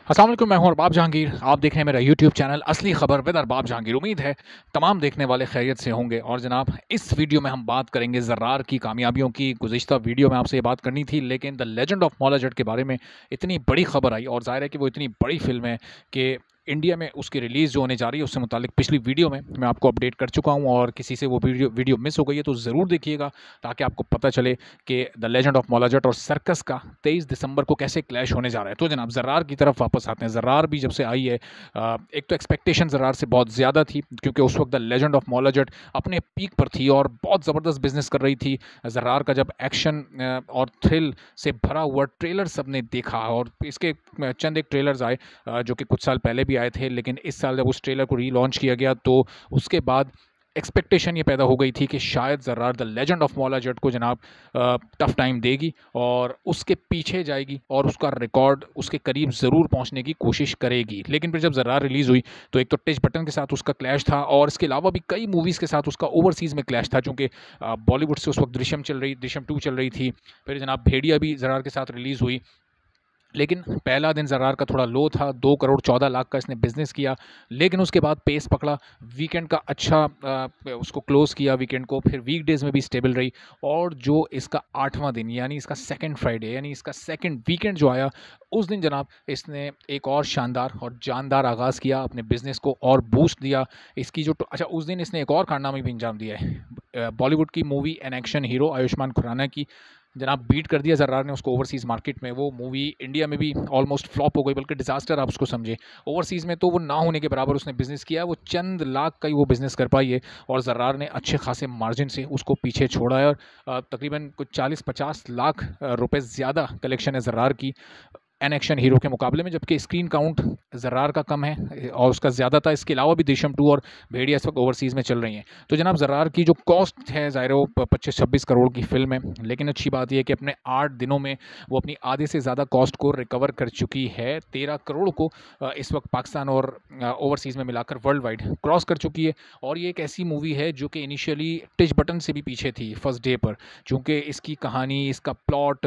अस्सलाम वालेकुम, मैं हूं अरबाब जहांगीर। आप देख रहे हैं मेरा यूट्यूब चैनल असली खबर विद अरबाब जहांगीर। उम्मीद है तमाम देखने वाले खैरियत से होंगे। और जनाब, इस वीडियो में हम बात करेंगे ज़र्रार की कामयाबियों की। गुज़िश्ता वीडियो में आपसे ये बात करनी थी, लेकिन the legend of Maula Jatt के बारे में इतनी बड़ी खबर आई, और ज़ाहिर है कि वो इतनी बड़ी फ़िल्म है कि इंडिया में उसकी रिलीज़ जो होने जा रही है, उससे मुतालिक पिछली वीडियो में मैं आपको अपडेट कर चुका हूँ। और किसी से वो वीडियो मिस हो गई है तो ज़रूर देखिएगा, ताकि आपको पता चले कि the legend of Maula Jatt और सर्कस का 23 दिसंबर को कैसे क्लैश होने जा रहा है। तो जनाब, ज़र्रार की तरफ वापस आते हैं। ज़र्रार भी जब से आई है, एक तो एक्सपेक्टेशन ज़र्रार से बहुत ज़्यादा थी, क्योंकि उस वक्त the legend of Maula Jatt अपने पीक पर थी और बहुत ज़बरदस्त बिजनेस कर रही थी। ज़र्रार का जब एक्शन और थ्रिल से भरा हुआ ट्रेलर सबने देखा, और इसके चंद एक ट्रेलर्स आए जो कि कुछ साल पहले भी आए थे, लेकिन इस साल जब उस ट्रेलर को रीलॉन्च किया गया तो उसके बाद एक्सपेक्टेशन ये पैदा हो गई थी कि शायद Zarrar the legend of Maula Jatt को जनाब टफ टाइम देगी और उसके पीछे जाएगी और उसका रिकॉर्ड उसके करीब ज़रूर पहुंचने की कोशिश करेगी। लेकिन फिर जब ज़र्रार रिलीज़ हुई तो एक तो टिच बटन के साथ उसका क्लैश था, और इसके अलावा भी कई मूवीज़ के साथ उसका ओवरसीज़ में क्लैश था, चूँकि बॉलीवुड से उस वक्त दृश्यम 2 चल रही थी। फिर जनाब भेड़िया भी ज़र्रार के साथ रिलीज़ हुई, लेकिन पहला दिन ज़र्रार का थोड़ा लो था। 2 करोड़ 14 लाख का इसने बिज़नेस किया, लेकिन उसके बाद पेस पकड़ा। वीकेंड का अच्छा उसको क्लोज़ किया वीकेंड को, फिर वीकडेज़ में भी स्टेबल रही। और जो इसका 8वां दिन, यानी इसका सेकंड फ्राइडे, यानी इसका सेकंड वीकेंड जो आया, उस दिन जनाब इसने एक और शानदार और जानदार आगाज़ किया, अपने बिज़नेस को और बूस्ट दिया। इसकी जो अच्छा, उस दिन इसने एक और कारनामे भी अंजाम दिया है। बॉलीवुड की movie an action hero Ayushmann Khurana की जनाब बीट कर दिया ज़र्रार ने उसको ओवरसीज़ मार्केट में। वो मूवी इंडिया में भी ऑलमोस्ट फ्लॉप हो गई, बल्कि डिज़ास्टर आप उसको समझे। ओवरसीज़ में तो वो ना होने के बराबर उसने बिज़नेस किया, वो चंद लाख का ही वो बिज़नेस कर पाई है, और ज़र्रार ने अच्छे खासे मार्जिन से उसको पीछे छोड़ा है। और तकरीबन कुछ 40-50 लाख रुपए ज़्यादा कलेक्शन है ज़र्रार की एन एक्शन हीरो के मुकाबले में, जबकि स्क्रीन काउंट ज़र्रार का कम है और उसका ज़्यादा था। इसके अलावा भी दृश्यम 2 और भेड़िया इस वक्त ओवरसीज़ में चल रही हैं। तो जनाब, ज़र्रार की जो कॉस्ट है, ज़ाहिर है वो 25-26 करोड़ की फ़िल्म है, लेकिन अच्छी बात यह है कि अपने 8 दिनों में वो अपनी आधे से ज़्यादा कॉस्ट को रिकवर कर चुकी है। 13 करोड़ को इस वक्त पाकिस्तान और ओवरसीज़ में मिलाकर वर्ल्ड वाइड क्रॉस कर चुकी है। और ये एक ऐसी मूवी है जो कि इनिशियली टिच बटन से भी पीछे थी फर्स्ट डे पर, चूँकि इसकी कहानी, इसका प्लॉट,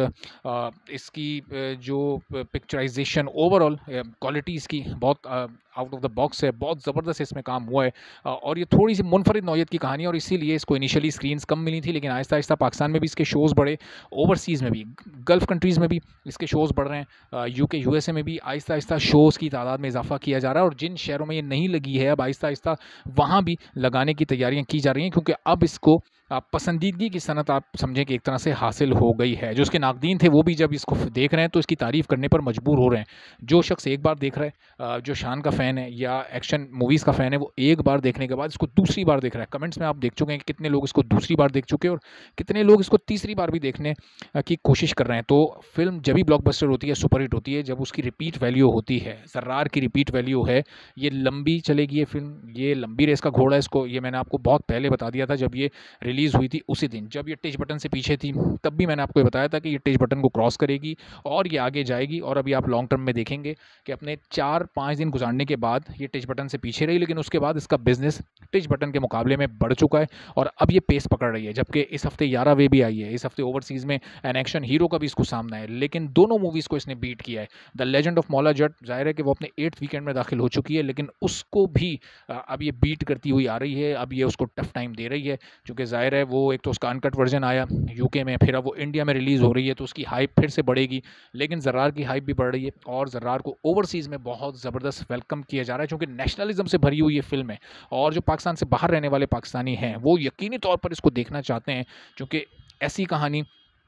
इसकी जो पिक्चराइजेशन, ओवरऑल क्वालिटी इसकी बहुत आउट ऑफ द बॉक्स है, बहुत ज़बरदस्त इसमें काम हुआ है। और ये थोड़ी सी मुनफरिद नौयत की कहानी है, और इसीलिए इसको इनिशियली स्क्रीन्स कम मिली थी, लेकिन आहिस्ता आहिस्ता पाकिस्तान में भी इसके शोज़ बढ़े, ओवरसीज़ में भी, गल्फ़ कंट्रीज़ में भी इसके शोज़ बढ़ रहे हैं। यूके यूएसए में भी आहिस्ता आहिस्ता शोज़ की तादाद में इजाफा किया जा रहा है, और जिन शहरों में ये नहीं लगी है अब आहिस्ता आहिस्ता वहाँ भी लगाने की तैयारियाँ की जा रही हैं, क्योंकि अब इसको पसंदीदगी की सनत आप समझें कि एक तरह से हासिल हो गई है। जो उसके नाक़दीन थे वो भी जब इसको देख रहे हैं तो इसकी तारीफ़ करने पर मजबूर हो रहे हैं। जो शख्स एक बार देख रहा है, जो शान का फ़ैन है या एक्शन मूवीज़ का फ़ैन है, वो एक बार देखने के बाद इसको दूसरी बार देख रहा है। कमेंट्स में आप देख चुके हैं कि कितने लोग इसको दूसरी बार देख चुके हैं, और कितने लोग इसको तीसरी बार भी देखने की कोशिश कर रहे हैं। तो फ़िल्म जब भी ब्लॉकबस्टर होती है, सुपरहिट होती है, जब उसकी रिपीट वैल्यू होती है। ज़र्रार की रिपीट वैल्यू है, ये लंबी चलेगी ये फ़िल्म, ये लंबी रेस का घोड़ा है। इसको ये मैंने आपको बहुत पहले बता दिया था, जब ये रिलीज़ हुई थी उसी दिन, जब ये टिच बटन से पीछे थी, तब भी मैंने आपको ये बताया था कि ये टिच बटन को क्रॉस करेगी और ये आगे जाएगी। और अभी आप लॉन्ग टर्म में देखेंगे कि अपने 4-5 दिन गुजारने के बाद ये टिच बटन से पीछे रही, लेकिन उसके बाद इसका बिजनेस टिच बटन के मुकाबले में बढ़ चुका है, और अब ये पेस पकड़ रही है। जबकि इस हफ्ते 11 वे भी आई है, इस हफ्ते ओवरसीज़ में एन एक्शन हीरो का भी इसको सामना है, लेकिन दोनों मूवीज़ को इसने बीट किया है। The legend of Maula Jatt, जाहिर है कि वो अपने 8th वीकेंड में दाखिल हो चुकी है, लेकिन उसको भी अब ये बीट करती हुई आ रही है। अब ये उसको टफ टाइम दे रही है, क्योंकि जाहिर है वो एक तो उसका अनकट वर्जन आया यूके में, फिर अब वो इंडिया में रिलीज़ हो रही है, तो उसकी हाइप फिर से बढ़ेगी। लेकिन ज़र्रार की हाइप भी बढ़ रही है, और ज़र्रार को ओवरसीज़ में बहुत ज़बरदस्त वेलकम किया जा रहा है, क्योंकि नेशनलिज्म से भरी हुई ये फ़िल्म है। और जो पाकिस्तान से बाहर रहने वाले पाकिस्तानी हैं, वो यकीनी तौर पर इसको देखना चाहते हैं, क्योंकि ऐसी कहानी,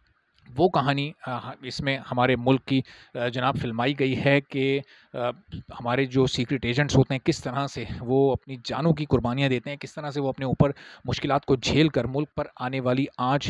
वो कहानी इसमें हमारे मुल्क की जनाब फ़िल्माई गई है कि हमारे जो सीक्रेट एजेंट्स होते हैं, किस तरह से वो अपनी जानों की कुर्बानियाँ देते हैं, किस तरह से वो अपने ऊपर मुश्किलात को झेल कर मुल्क पर आने वाली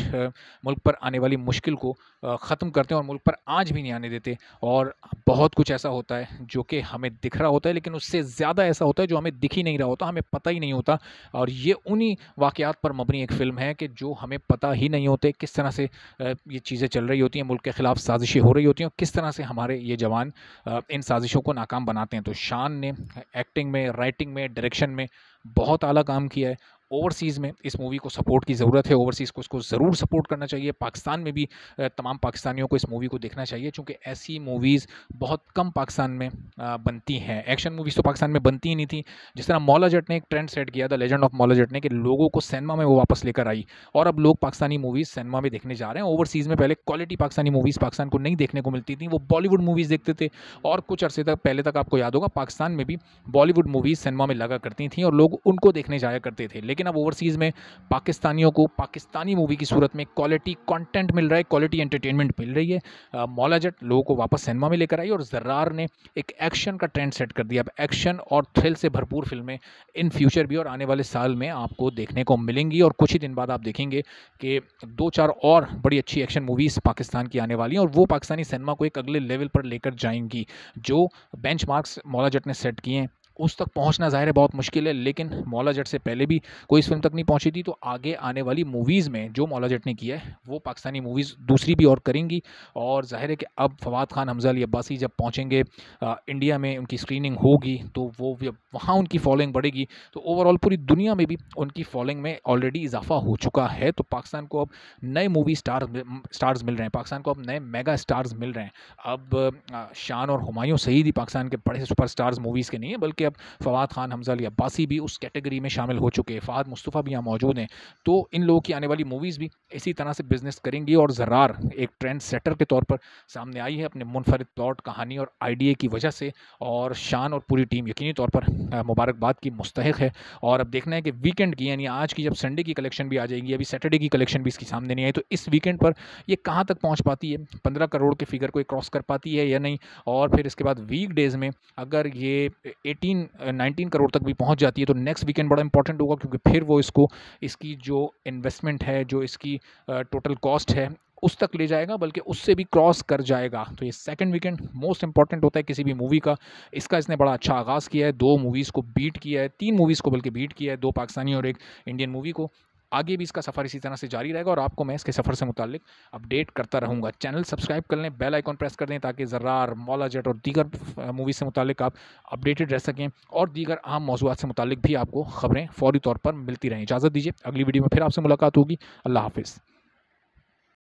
मुल्क पर आने वाली मुश्किल को ख़त्म करते हैं, और मुल्क पर आँच भी नहीं आने देते। और बहुत कुछ ऐसा होता है जो कि हमें दिख रहा होता है, लेकिन उससे ज़्यादा ऐसा होता है जो हमें दिख ही नहीं रहा होता, हमें पता ही नहीं होता। और ये उन्हीं वाक़यात पर मबनी एक फ़िल्म है कि जो हमें पता ही नहीं होते, किस तरह से ये चीज़ें चल रही होती हैं, मुल्क के ख़िलाफ़ साजिशें हो रही होती हैं, और किस तरह से हमारे ये जवान इन साजिशों को नाकाम बनाते हैं। तो शान ने एक्टिंग में, राइटिंग में, डायरेक्शन में बहुत आला काम किया है। ओवरसीज़ में इस मूवी को सपोर्ट की ज़रूरत है, ओवरसीज़ को इसको ज़रूर सपोर्ट करना चाहिए। पाकिस्तान में भी तमाम पाकिस्तानियों को इस मूवी को देखना चाहिए, चूँकि ऐसी मूवीज़ बहुत कम पाकिस्तान में बनती हैं। एक्शन मूवीज़ तो पाकिस्तान में बनती ही नहीं थी। जिस तरह मौला जट ने एक ट्रेंड सेट किया था, लेजेंड ऑफ मौला जट ने, कि लोगों को सिनेमा में वो वापस लेकर आई और अब लोग पाकिस्तानी मूवीज़ सिनेमा में देखने जा रहे हैं। ओवरसीज़ में पहले क्वालिटी पाकिस्तानी मूवीज़ पाकिस्तान को नहीं देखने को मिलती थी, वो बॉलीवुड मूवीज़ देखते थे और कुछ अरसे तक पहले तक आपको याद होगा पाकिस्तान में भी बॉलीवुड मूवीज़ सिनेमा में लगा करती थीं और लोग उनको देखने जाया करते थे। लेकिन अब ओवरसीज़ में पाकिस्तानियों को पाकिस्तानी मूवी की सूरत में क्वालिटी कंटेंट मिल रहा है, क्वालिटी एंटरटेनमेंट मिल रही है। मौला जट लोगों को वापस सिनेमा में लेकर आई और ज़र्रार ने एक एक्शन का ट्रेंड सेट कर दिया। अब एक्शन और थ्रिल से भरपूर फिल्में इन फ्यूचर भी और आने वाले साल में आपको देखने को मिलेंगी और कुछ ही दिन बाद आप देखेंगे कि 2-4 और बड़ी अच्छी एक्शन मूवीज़ पाकिस्तान की आने वाली हैं और वो पाकिस्तानी सिनेमा को एक अगले लेवल पर लेकर जाएंगी। जो बेंचमार्क्स मौला जट ने सेट किए हैं उस तक पहुंचना ज़ाहिर है बहुत मुश्किल है, लेकिन मौला जट से पहले भी कोई इस फिल्म तक नहीं पहुंची थी, तो आगे आने वाली मूवीज़ में जो मौला जट ने किया है वो पाकिस्तानी मूवीज़ दूसरी भी और करेंगी। और ज़ाहिर है कि अब फवाद खान, हमज़ा अली अब्बासी जब पहुंचेंगे इंडिया में, उनकी स्क्रीनिंग होगी तो वो वहाँ उनकी फॉलोइंग बढ़ेगी, तो ओवरऑल पूरी दुनिया में भी उनकी फॉलोइंग में ऑलरेडी इजाफा हो चुका है। तो पाकिस्तान को अब नए मूवी स्टार्स मिल रहे हैं, पाकिस्तान को अब नए मेगा स्टार्स मिल रहे हैं। अब शान और हुमायूं सईद ही पाकिस्तान के बड़े सुपर स्टार्स मूवीज़ के नहीं है, बल्कि अब फवाद खान, हमज़ा अली अब्बासी भी उस कैटेगरी में शामिल हो चुके हैं, फ़हाद मुस्तफ़ा भी यहाँ मौजूद हैं। तो इन लोगों की आने वाली मूवीज़ भी इसी तरह से बिजनेस करेंगी और ज़र्रार एक ट्रेंड सेटर के तौर पर सामने आई है अपने मुनफरिद प्लॉट, कहानी और आइडिया की वजह से। और शान और पूरी टीम यकीनी तौर पर मुबारकबाद की मुस्तहिक है। और अब देखना है कि वीकेंड की, यानी आज की जब संडे की कलेक्शन भी आ जाएगी, अभी सैटरडे की कलेक्शन भी इसकी सामने नहीं आई, तो इस वीकेंड पर ये कहाँ तक पहुँच पाती है, 15 करोड़ के फिगर को क्रॉस कर पाती है या नहीं। और फिर इसके बाद वीक डेज़ में अगर ये 18-19 करोड़ तक भी पहुंच जाती है तो नेक्स्ट वीकेंड बड़ा इंपॉर्टेंट होगा, क्योंकि फिर वो इसकी जो इन्वेस्टमेंट है, जो इसकी टोटल कॉस्ट है उस तक ले जाएगा, बल्कि उससे भी क्रॉस कर जाएगा। तो ये सेकंड वीकेंड मोस्ट इंपॉर्टेंट होता है किसी भी मूवी का। इसका इसने बड़ा अच्छा आगाज़ किया है, 2 मूवीज़ को बीट किया है, 3 मूवीज़ को बल्कि बीट किया है, 2 पाकिस्तानी और 1 इंडियन मूवी को। आगे भी इसका सफ़र इसी तरह से जारी रहेगा और आपको मैं इसके सफ़र से मुताल्लिक अपडेट करता रहूँगा। चैनल सब्सक्राइब कर लें, बेल आइकॉन प्रेस कर दें, ताकि ज़र्रार, मौला जट और दीगर मूवीज़ से मुताल्लिक आप अपडेटेड रह सकें और दीगर अहम मौज़ूआत से मुताल्लिक भी आपको ख़बरें फ़ौरी तौर पर मिलती रहें। इजाज़त दीजिए, अगली वीडियो में फिर आपसे मुलाकात होगी। अल्लाह हाफ़िज़।